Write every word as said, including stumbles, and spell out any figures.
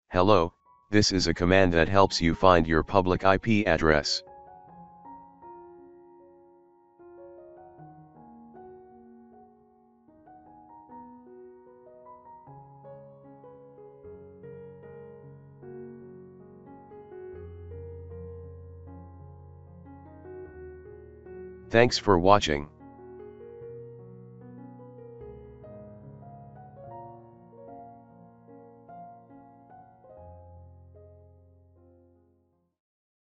Hello, this is a command that helps you find your public I P address. Thanks for watching.